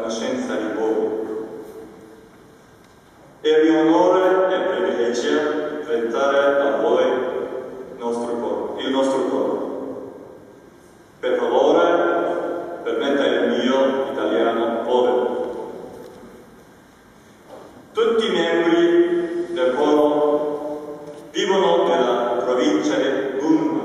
conoscenza di voi. È un onore e un privilegio presentare a voi il nostro coro. Per favore, permetta il mio italiano povero. Tutti i membri del coro vivono nella provincia di Gunma.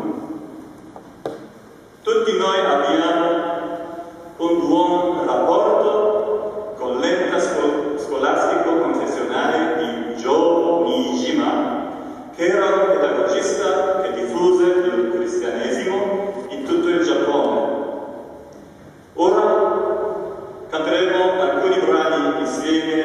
Tutti noi abbiamo un buon rapporto con l'ente scolastico confessionale di Joe Nijima, che era un pedagogista che diffuse il cristianesimo in tutto il Giappone. Ora canteremo alcuni brani insieme